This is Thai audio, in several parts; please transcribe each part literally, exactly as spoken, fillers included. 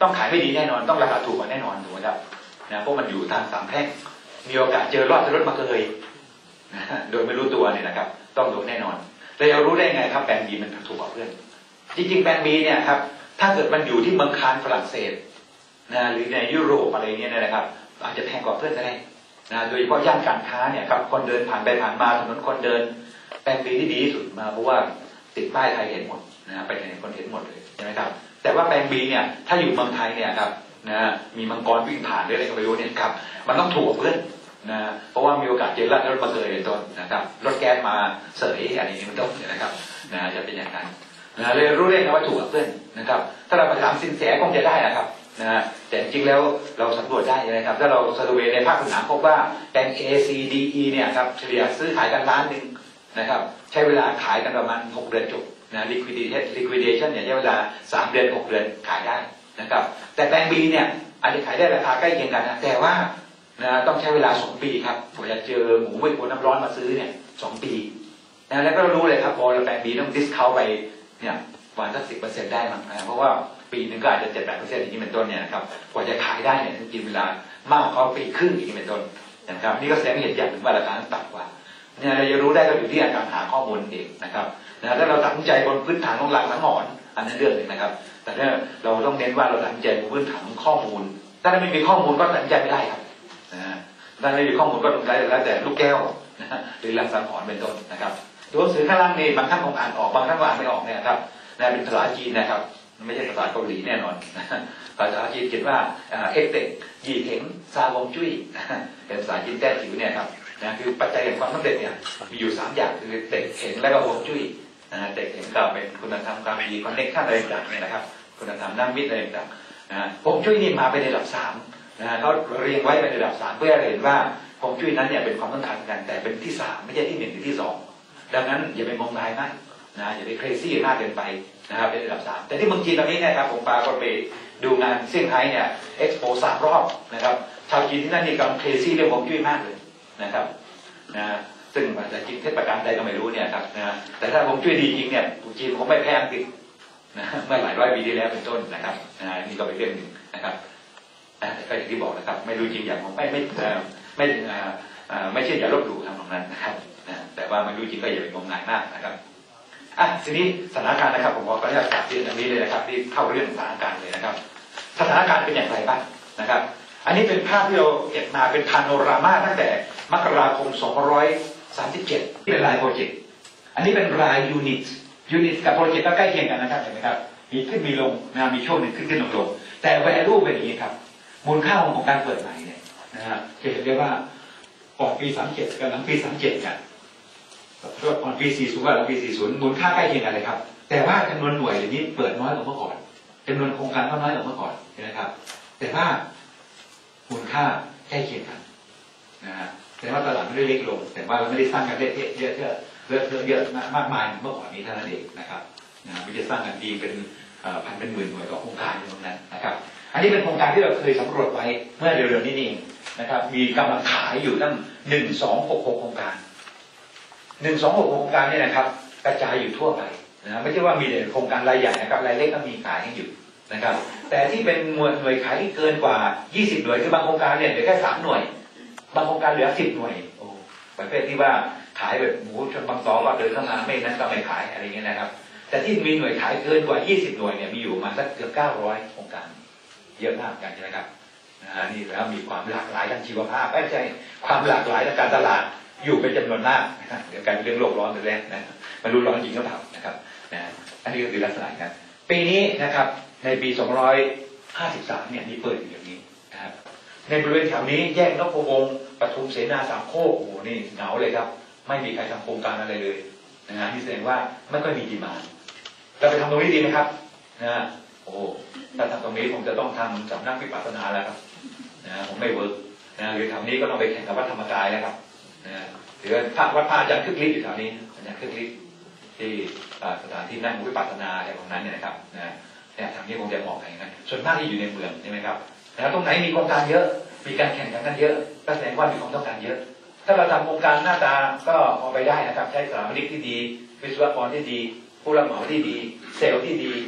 ต้องขายไม่ดีแน่นอนต้องราคาถูกกว่าแน่นอนถูกไหมครับนะเพราะมันอยู่ทางสามแพร่งมีโอกาสเจอรอดจะลดมาเคยนะโดยไม่รู้ตัวเนี่ยนะครับต้องโดนแน่นอนแต่เรารู้ได้ไงครับแบงก์บีมันถูกกว่าเพื่อนจริงๆแบงก์บีเนี่ยครับถ้าเกิดมันอยู่ที่เมืองคานฝรั่งเศสนะหรือในยุโรปอะไรเงี้ยนะครับอาจจะแพงกว่าเพื่อนก็ได้นะโดยเฉพาะย่านการค้าเนี่ยครับคนเดินผ่านไปผ่านมาถนนคนเดินแบงก์บีที่ดีที่สุดมาเพราะว่าติดป้ายไทยเห็นหมดนะไปไหนคนเห็นหมดเลยใช่ไหมครับแต่ว่าแบงก์บีเนี่ยถ้าอยู่เมืองไทยเนี่ยครับนะมีมังกรวิ่งผ่านหรืออะไรก็ไม่รู้เนี่ยครับมันต้องถูกกว่าเพื่อนนะเพราะว่ามีโอกาสเจอรถรถมาเลยเป็นต้นนะครับรถแก๊สมาเสยอะไรอย่างนี้เป็นต้นนะครับนะจะเป็นอย่างนั้นนะเลยรู้ได้นะว่าถูกกับเพื่อนนะครับถ้าเราไปถามสินแสคงจะได้นะครับนะแต่จริงแล้วเราสำรวจได้นะครับถ้าเราสรุปในภาคสนามพบว่าแบงก์ A C D E เนี่ยครับเฉลี่ยซื้อขายกันล้านหนึ่งนะครับใช้เวลาขายกันประมาณหกเดือนจบนะ liquidation liquidation เนี่ยใช้เวลาสามเดือนหกเดือนขายได้นะครับแต่แบงก์ B เนี่ยอาจจะขายได้ราคาใกล้เคียงกันนะแต่ว่านะต้องใช้เวลาสองปีครับกว่าจะเจอหมูไม่ควรน้ำร้อนมาซื้อเนี่ยสองปีนะแล้วก็รู้เลยครับพอแบงก์ B ต้อง discount ไปเนี่ยประมาณสักสิบเปอร์เซ็นต์ได้มั้งนะเพราะว่าปีหนึ่งก็อาจจะเจ็ดแปดเปอร์เซ็นต์อย่างนี้เป็นต้นเนี่ยนะครับกว่าจะขายได้เนี่ยต้องกินเวลามากกว่าปีครึ่งอย่างนี้เป็นต้นนะครับนี่ก็แสดงเห็นอย่างหนึ่งว่าราคาต่ำกว่าเนี่ยเราจะรู้ได้ก็อยู่ที่การหาข้อมูลเองนะครับนะถ้าเราตัดสินใจบนพื้นฐานของหลักสังหรณ์อันนั้นเรื่องหนึ่งนะครับแต่ถ้าเราต้องเน้นว่าเราตัดสินใจบนพื้นฐานของข้อมูลถ้าไม่มีข้อมูลก็ตัดสินใจไม่ได้ครับนะถ้าไม่มีข้อมูลก็ต้องใช้แล้วแต่ลูกแก้วนะหรือหลักสังหรณ์เป็นต้นนะครับตัวหนังสือข้างล่างนี่บางท่านคงอ่านออกบางท่านอ่านไม่ออกเนี่ยครับนะเป็นภาษาจีนนะครับไม่ใช่ภาษาเกาหลีแน่นอนภาษาจีนเขียนว่าเอ็กเต็กยี่เถงซาวงจุ้ยเป็นภาษาจีนแต้จิ๋วเนี่ยครับนะคือปัจจัยแห่งความสำเร็จเนี่ยมีอยู่สามอย่างคือเต็กเถงและก็ฮวงจุ้ยนะเต็กเถงก็เป็นคุณธรรมความดีคอนเนคชั่นอะไรต่างๆเนี่ยนะครับคุณธรรมนั่งมิตรอะไรต่างๆนะฮวงจุ้ยนี่มาเป็นระดับสามนะเขาเรียงไว้เป็นระดับสามเพื่อให้เห็นว่าฮวงจุ้ยนั้นเนี่ยเป็นความต้องการกันแต่เป็นที่สามไม่ใช่ที่หนึ่งหรือที่สองดังนั้นอย่าไปมองงายมากนะอย่าไปเครซี่มากเกินไปนะครับเป็นระดับสามแต่ที่เมืองจีนตอนนี้นะครับผมปาก็ไปดูงานเซี่ยงไฮ้เนี่ยเอ็กซ์โปสามรอบนะครับชาวจีนที่นั่นนี่กำลังเครซี่เรื่องฮวงจุ้ยมากเลยนะครับนะซึ่งอาจจะจริงเท็จประการใดก็ไม่รู้เนี่ยครับนะแต่ถ้าฮวงจุ้ยดีจริงเนี่ยจีนคงไม่แพ้อังกฤษนะเมื่อหลายร้อยปีที่แล้วเป็นต้นนะครับนะนี่ก็เป็นเรื่องหนึ่งนะครับแต่ก็อย่างที่บอกนะครับไม่รู้จริงอย่างผมไม่ไม่ไม่ไม่เชื่ออย่าลบหลู่ทำตรงนั้นนะครับนะแต่ว่าไม่รู้จริงก็อย่าไปงมงายมากนะครับอ่ะทีนี้สถานการณ์นะครับผมขออนุญาตกราบเรียนอันนี้เลยนะครับที่เข้าเรื่องสถานการณ์เลยนะครับสถานการณ์เป็นอย่างไรบ้างนะครับอันนี้เป็นภาพที่เราเก็บมาเป็นพาโนรามาตั้งแต่มกราคมสองพันห้าร้อยสามสิบเจ็ดเป็นรายโปรเจกต์อันนี้เป็นรายยูนิตยูนิตกับโปรเจกต์ก็ใกล้เคียงกันนะครับเห็นไหมครับมีขึ้นมีลงนะมีช่วงหนึ่งขึ้นขึ้นลงลงแต่ value เป็นอย่างนี้ครับมูลค่าของการเปิดใหม่เนี่ยนะฮะจะเห็นได้ว่าก่อนปีสามสิบเจ็ดกับหลังปีสามสิบเจ็ดเนี่ยก่อนปีสี่สิบกับหลังปีสี่สิบมูลค่าใกล้เคียงกันเลยครับแต่ว่าจำนวนหน่วยเดี๋ยวนี้เปิดน้อยกว่าเมื่อก่อนจำนวนโครงการก็น้อยกว่าเมื่อก่อนนะครับแต่ว่ามูลค่าใกล้เคียงกันนะฮะแต่ว่าตลาดไม่ได้เล็กลงแต่ว่าเราไม่ได้สร้างกันเยอะเยอะเยอะเยอะเยอะมากมายเมื่อก่อนนี้เท่านั้นเองนะครับนะไม่ได้สร้างกันดีเป็นพันเป็นหมื่นหน่วยต่อโครงการตรงนั้นนะครับอันนี้เป็นโครงการที่เราเคยสำรวจไว้เมื่อเร็วๆนี้เองนะครับมีกำลังขายอยู่ตั้งหนึ่งสองหกหกโครงการหนึ่งสองหกโครงการเนี่ยนะครับกระจายอยู่ทั่วไปนะไม่ใช่ว่ามีแต่โครงการรายใหญ่นะครับรายเล็กก็มีขายให้อยู่นะครับแต่ที่เป็นหน่วยหน่วยขายที่เกินกว่ายี่สิบหน่วยคือบางโครงการเนี่ยเหลือแค่สามหน่วยบางโครงการเหลือสิบหน่วยโอ้ประเภทที่ว่าขายแบบหมูชนบางตอว่าเดินเข้ามาไม่นั้นก็ไม่ขายอะไรเงี้ยนะครับแต่ที่มีหน่วยขายเกินกว่ายี่สิบหน่วยเนี่ยมีอยู่มาสักเกือบเก้าร้อยโครงการเยอะมากกันใช่ไหมครับนี่แล้วมีความหลากหลายทางชีวภาพไม่ใช่ความหลากหลายทางการตลาดอยู่เป็นจำนวนมากนะครับเดี๋ยวการเรื่องโลกร้อนไปแล้วนะมารู้ร้อนจริงหรือเปล่านะครับนะอันนี้ก็คือลักษณะกันปีนี้นะครับในปีสองร้อยห้าสิบสามเนี่ยมีเปิดอยู่อย่างนี้นะครับในบริเวณแถวนี้แยกนพวงศ์ปทุมเสนาสามโคกโอ้โหนี่เหงาเลยครับไม่มีใครทำโครงการอะไรเลยนะฮะนี่แสดงว่าไม่ค่อยมีดีมานด์เราไปทำตรงนี้ดีไหมครับนะโอ้ถ้าทำตรงนี้ผมจะต้องทำสำนักวิปัสสนาแล้วครับนะผมไม่เวิร์กนะหรือแถวนี้ก็ต้องไปแข่งกับวัดธรรมกายแล้วครับนะหรือพระวัดพระอาจารย์คึกฤทธิ์อยู่แถวนี้อาจารย์คึกฤทธิ์ที่สถานที่นั่งวิปัสสนาอะไรของนั้นเนี่ยนะครับนะเนี่ยทางนี้คงจะเหมาะอย่างนั้นส่วนมากที่อยู่ในเมืองใช่ไหมครับแล้วตรงไหนมีโครงการเยอะมีการแข่งขันกันเยอะก็แสดงว่ามีความต้องการเยอะถ้าเราทำโครงการหน้าตาก็พอไปได้นะครับใช้สถาปนิกที่ดีวิศวกรที่ดีผู้รับเหมาที่ดีเซลล์ที่ดี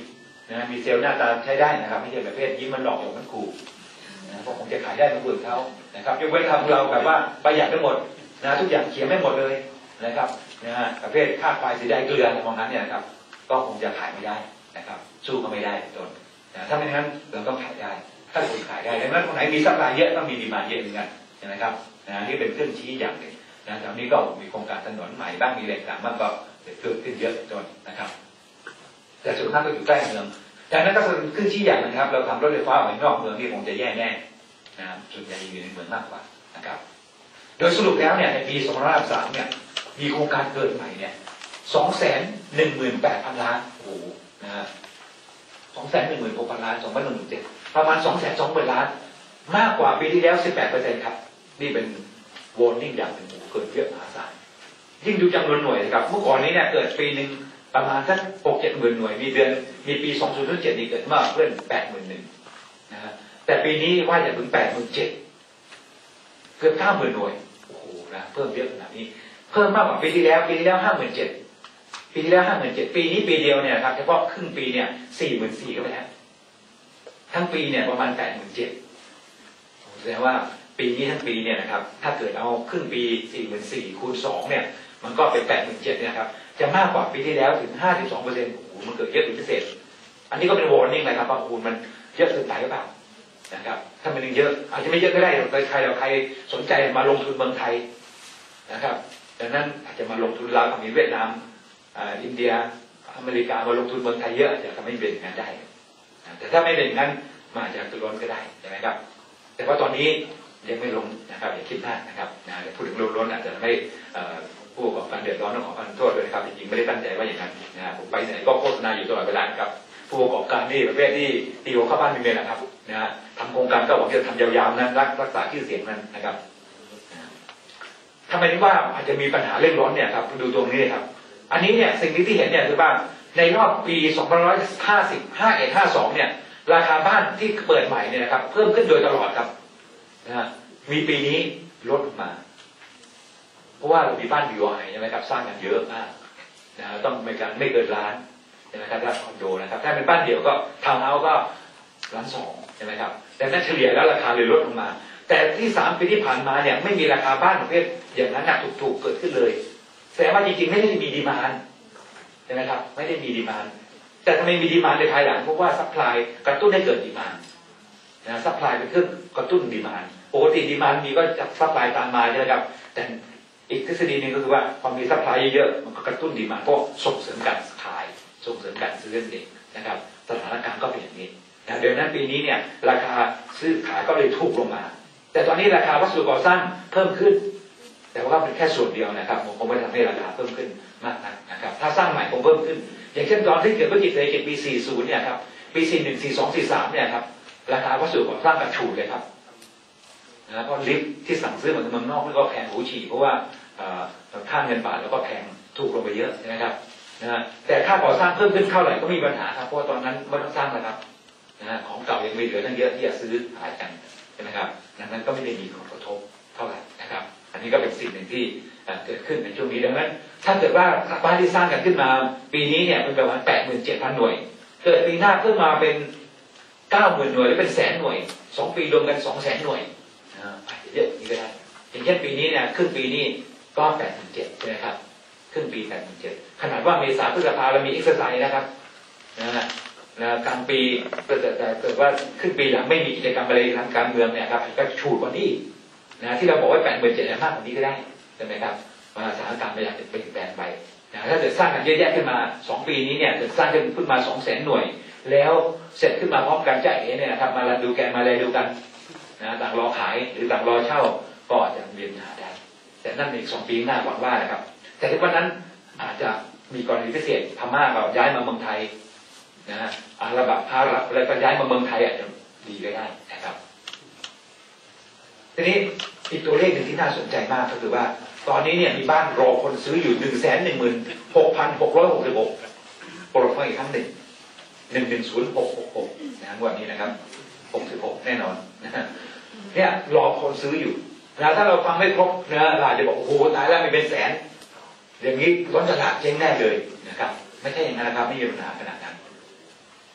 นะมีเซลล์หน้าตาใช้ได้นะครับไม่ใช่ประเภทยิ้มมันหลอกอย่างมันขู่นะเพราะผมจะขายได้ทั้งคนเขานะครับยกเว้นทำเราแบบว่าประหยัดทั้งหมดนะทุกอย่างเขียนไม่หมดเลยนะครับนะประเภทค่าไฟสีได้เกลืออะไรมองนั้นเนี่ยนะครับก็คงจะขายไม่ได้นะครับสู้ก็ไม่ได้ต้นนะถ้าไม่งั้นเราต้องขายได้ถ้าคนขายได้ดังนั้นคนไหนมีซัพพลายเยอะต้องมีดีมานด์เยอะเหมือนกันใช่ไหมครับนะนี่เป็นเครื่องชี้อย่างหนึ่งนะตอนนี้ก็มีโครงการถนนใหม่บ้างมีแหล่งต่างบ้างก็เกิดขึ้นเยอะจนนะครับแต่ส่วนมากก็อยู่ใกล้เมืองดังนั้นก็เป็นเครื่องชี้อย่างนะครับเราทำรถไฟฟ้าออกไปนอกเมืองนี่คงจะแย่แน่นะส่วนใหญ่อยู่ในเมืองมากกว่านะครับโดยสรุปแล้วเนี่ยในปีสองพันห้าร้อยสามเนี่ยมีโครงการเกิดใหม่เนี่ยสองแสนหนึ่งหมื่นแปดพันล้านโอ้โหนะฮะสองแสนหนึ่งหมื่นหกพันล้านสองพันหนึ่งหมื่นเจ็ดประมาณสองแสนสองหมื่นล้านมากกว่าปีที่แล้วสิบแปดเปอร์เซ็นต์ครับนี่เป็นวอร์นิ่งอย่างหนึ่งเกิดเยอะมหาศาลยิ่งดูจำนวนหน่วยครับเมื่อก่อนนี้เนี่ยเกิดปีหนึ่งประมาณสักหกเจ็ดหมื่นหน่วยมีเดือนมีปีสองพันเจ็ดนี่เกิดมากเพื่อนแปดหมื่นหนึ่งนะฮะแต่ปีนี้ว่าจะถึงแปดหมื่นเจ็ดเกือบเก้าหมื่นหน่วยโอ้โหนะเพิ่มเยอะขนาดนี้เพิ่มมากกว่าปีที่แล้วปีที่แล้วห้าหมื่นเจ็ดปีที่แล้วห้าหมื่นเจ็ดปีนี้ปีเดียวเนี่ยครับเฉพาะครึ่งปีเนี่ยสี่หมื่นสี่ก็ไปแล้วทั้งปีเนี่ยประมาณแปดหมื่นเจ็ดแสดงว่าปีนี้ทั้งปีเนี่ยนะครับถ้าเกิดเอาครึ่งปีสี่หมื่นสี่คูณสองเนี่ยมันก็เป็นแปดหมื่นเจ็ดเนี่ยครับจะมากกว่าปีที่แล้วถึงห้าสิบสองเปอร์เซ็นต์โอ้โหมันเกิดเยอะเป็นพิเศษอันนี้ก็เป็นวอร์นิ่งเลยครับว่าโอ้โหมันเยอะเกินไปหรือเปล่านะครับถ้ามันยังเยอะอาจจะไม่เยอะก็ได้ใครเราใครสนใจมาลงทุนเมืองไทยนะครับดังนั้นอาจจะมาลงทุนลาวกับเวียดนามอินเดียอเมริกามาลงทุนเมืองไทยเยอะอาจจะทำให้เป็นอย่างนั้นได้แต่ถ้าไม่เป็นอย่างนั้นมันอาจจะตุล้นก็ได้ใช่ไหมครับแต่ว่าตอนนี้ยังไม่ลงนะครับอย่าคิดมากนะครับนะพูดถึงล้นอาจจะไม่ผู้ประกอบการเดือดร้อนต้องขอโทษด้วยนะครับจริงๆไม่ได้ตั้งใจว่าอย่างนั้นนะผมไปไหนก็โฆษณาอยู่ตลอดเวลาครับผู้ประกอบการนี่ประเภทที่ตีหัวเข้าบ้านมีเงินนะครับนะทำโครงการก็หวังจะทำยาวๆนั้นรักษาชื่อเสียงนั้นนะครับทำไมถึงว่าอาจจะมีปัญหาเรื่องร้อนเนี่ยครับดูตรงนี้ครับอันนี้เนี่ยสิ่งที่เห็นเนี่ยคือว่าในรอบปีสองพันห้าร้อยห้าสิบ ห้าสิบเอ็ด ห้าสิบสองเนี่ยราคาบ้านที่เปิดใหม่เนี่ยนะครับเพิ่มขึ้นโดยตลอดครับนะมีปีนี้ลดมาเพราะว่าเรามีบ้านบี โอ ไอ ใช่ไหมครับสร้างกันเยอะมากนะต้องไม่กันไม่เกินล้านใช่ไหมครับถ้าคอนโดนะครับถ้าเป็นบ้านเดี่ยวก็ทาวน์เฮาส์ก็ล้านสองใช่ไหมครับแต่ถ้าเฉลี่ยแล้วราคาเลยลดลงมาแต่ที่สามปีที่ผ่านมาเนี่ยไม่มีราคาบ้านประเภทอย่างนั้นหนักถูกๆเกิดขึ้นเลยแสดงว่าจริงๆไม่ได้มีดีมานด์ใช่ไหมครับไม่ได้มีดีมานด์แต่ทำไมมีดีมานด์ในภายหลังเพราะว่าซัพพลายกระตุ้นให้เกิดดีมานด์นะซัพพลายเป็นเครื่องกระตุ้นดีมานด์ปกติดีมานด์มีก็จะซัพพลายตามมาใช่ไหมครับแต่อีกทฤษฎีหนึ่งก็คือว่าพอมีซัพพลายเยอะๆมันก็กระตุ้นดีมานด์เพราะส่งเสริมการขายส่งเสริมการซื้อนั่นเองนะครับสถานการณ์ก็เป็นอย่างนี้นะเดือนนั้นปีนี้เนี่ยราคาซื้อขายก็เลยถูกลงมาแต่ตอนนี้ราคาวัสดุก่อสร้างเพิ่มขึ้นแต่ว่าเป็นแค่ส่วนเดียวนะครับผมคงไม่ทำให้ราคาเพิ่มขึ้นมากนักนะครับถ้าสร้างใหม่คงเพิ่มขึ้นอย่างเช่นตอนที่เกิดวิกฤตเศรษฐกิจปีสี่สิบเนี่ยครับปีสี่สิบเอ็ด สี่สิบสอง สี่สิบสามเนี่ยครับราคาวัสดุก่อสร้างกระฉูดเลยครับนะเพราะลิฟท์ที่สั่งซื้อมาจากเมืองนอกมันก็แพงหูฉี่เพราะว่าค่าเงินบาทแล้วก็แพงถูกลงไปเยอะนะครับนะแต่ค่าก่อสร้างเพิ่มขึ้นเท่าไหร่ก็มีปัญหาครับเพราะว่าตอนนั้นไม่ต้องสร้างนะครับนะของเก่ายังมีเหลือตั้งเยอะที่จะซื้อขายกันใช่ไหมครับดังนั้นก็ไม่ได้มีผลกระทบเท่าไหร่นะครับอันนี้ก็เป็นสิ่งหนึ่งที่เกิดขึ้นในช่วงนี้ดังนั้นถ้าเกิดว่าบ้านที่สร้างกันขึ้นมาปีนี้เนี่ยเป็นประมาณแปดหมื่นเจ็ดพันหน่วยเกิดปีหน้าขึ้นมาเป็นเก้าหมื่นหน่วยหรือเป็นแสนหน่วยสองปีรวมกันสองแสนหน่วยอาจจะเยอะนี้ก็ได้อย่างเช่นปีนี้เนี่ยครึ่งปีนี้ก็แปดหมื่นเจ็ดใช่ไหมครับครึ่งปีแปดหมื่นเจ็ดขนาดว่าเมษาพฤษภาเรามีเอ็กซ์ไซส์นะครับนะฮะนะกลางปีเกิดแต่เกิดว่าขึ้นปีหลังไม่มีกิจกรรมอะไรทางการเมืองเนี่ยครับก็ฉูดกว่านี้นะที่เราบอกว่าแปดหมื่นเจ็ดมากกว่านี้ก็ได้ใช่ไหมครับมาสถานการณ์ไม่อยากจะเปลี่ยนแปลงไปนะถ้าเกิดสร้างกันเยอะแยะขึ้นมาสองปีนี้เนี่ยเกิดสร้างขึ้นมาสองแสนหน่วยแล้วเสร็จขึ้นมาพร้อมกันจ่ายเองเนี่ยนะครับมาดูแกนมาเลยดูกันนะต่างรอขายหรือต่างรอเช่าก็อาจจะมีปัญหาได้แต่นั่นอีกสองปีหน้าหวังว่านะครับแต่ที่วันนั้นอาจจะมีกรณีพิเศษพม่าก็ย้ายมาเมืองไทยนะฮะอาหรับอาหรับอะไรก็ย้ายมาเมืองไทยอาจจะดีก็ได้นะครับทีนี้อีกตัวเลขหนึ่งที่น่าสนใจมากก็คือว่าตอนนี้เนี่ยมีบ้านรอคนซื้ออยู่หนึ่งแสนหนึ่งหมื่นหกพันหกร้อยหกสิบหกโปรไฟล์อีกครั้งหนึ่งหนึ่งหนึ่งศูนย์หกหกหกนะวันนี้นะครับหกสิบหกแน่นอนนะฮะเนี่ยรอคนซื้ออยู่นะถ้าเราฟังไม่ครบนะเราจะบอกโอ้โหตายแล้วไม่เป็นแสนอย่างนี้ล้นตลาดเจ๊งแน่เลยนะครับไม่ใช่อย่างนั้นนะครับไม่มีปัญหาขนาดนั้น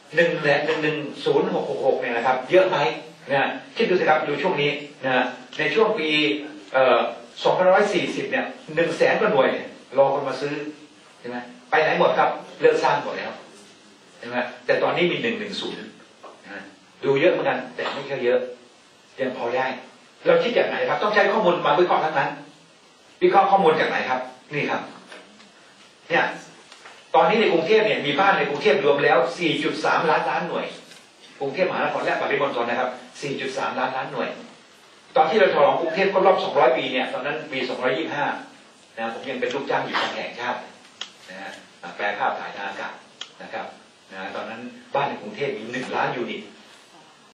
หนึ่งแหละหนึ่งหนึ่งศูนย์หกหกหกเนี่ยนะครับเยอะไหมนะคิดดูสิครับดูช่วงนี้นะในช่วงปีเอ่อสองพันร้อยสี่สิบเนี่ยหนึ่งแสนกว่าหน่วยรอคนมาซื้อใช่ไหมไปไหนหมดครับเลิกสร้างหมดแล้วใช่ไหมแต่ตอนนี้มีหนึ่งหนึ่งศูนย์นะดูเยอะเหมือนกันแต่ไม่ค่อยเยอะยังพอได้เราคิดจากไหนครับต้องใช้ข้อมูลมาวิเคราะห์ทั้งนั้นวิเคราะห์ข้อมูลจากไหนครับนี่ครับเนี่ยตอนนี้ในกรุงเทพเนี่ยมีบ้านในกรุงเทพรวมแล้ว สี่จุดสาม ล้านล้านหน่วยกรุงเทพมหานครและปริมณฑลนะครับ สี่จุดสาม ล้านล้านหน่วยตอนที่เราฉลองกรุงเทพครบรอบสองร้อยปีเนี่ยตอนนั้นปีสองร้อยยี่สิบห้านะผมยังเป็นลูกจ้างอยู่การแห่งชาตินะฮะแปลภาพถ่ายทางอากาศนะครับนะตอนนั้นบ้านในกรุงเทพมีหนึ่งล้านยูนิต